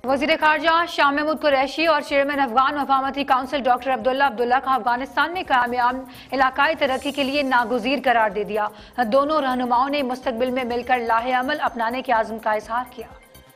वज़ीर ख़ारजा शाह महमूद कुरैशी और chairman Afghan मफामती काउंसिल डॉक्टर अब्दुल्ला का अफगानिस्तान में कामयाब इलाकाई तरक्की के लिए नागुज़ीर करार दे दिया। दोनों रहनुमाओं ने मुस्तकबिल में मिलकर लाहे अमल अपनाने के आज़म का इज़हार किया।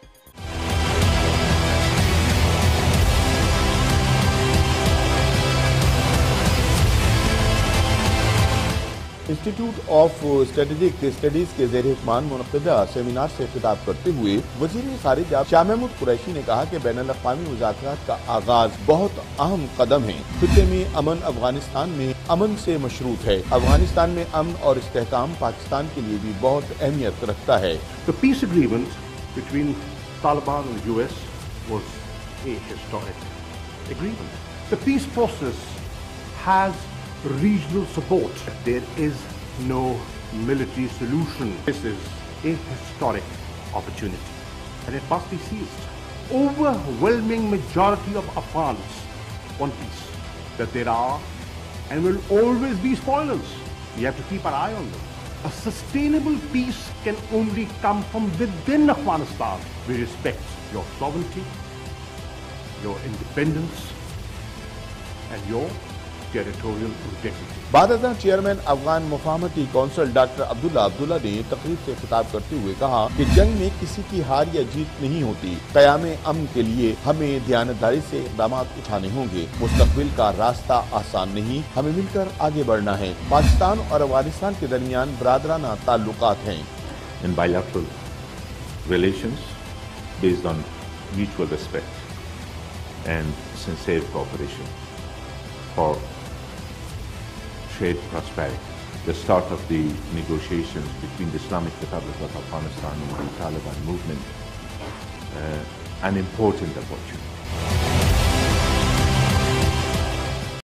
इंस्टीट्यूट ऑफ स्ट्रेटेजिक स्टडीज के ज़ेर इत्मीनान मुनक़िदा सेमिनार से खिताब करते हुए वज़ीर ख़ारिजा शाह महमूद कुरैशी ने कहा कि बैनुल-अक़वामी मुज़ाकरात का आगाज बहुत अहम कदम है। खित्ते में अमन अफगानिस्तान में अमन से मशरूत है। अफगानिस्तान में अमन और इस्तेहकाम पाकिस्तान के लिए भी बहुत अहमियत रखता है। The peace agreement between Taliban and the US was a historic agreement. The peace process has regional support. There is no military solution. This is a historic opportunity and it must be seized. Overwhelming majority of Afghans want peace. That there are and will always be spoilers. We have to keep our eye on them. A sustainable peace can only come from within Afghanistan. We respect your sovereignty, your independence and your territorial integrity. बाद-अज़ां chairman Afghan मुफाहमती council doctor Abdullah ने तकरीब से खिताब करते हुए कहा कि जंग में किसी की हार या जीत नहीं होती। क़याम अमन के लिए हमें दयानतदारी से इक़दाम उठाने होंगे। मुस्तक़बिल का रास्ता आसान नहीं, हमें मिलकर आगे बढ़ना है। पाकिस्तान और अफगानिस्तान के दरमियान बरादराना ताल्लुकात हैं। In bilateral relations based on mutual respect and sincere cooperation for shared prosperity. The start of the negotiations between the Islamic Republic of Afghanistan and the Taliban movement, an important opportunity.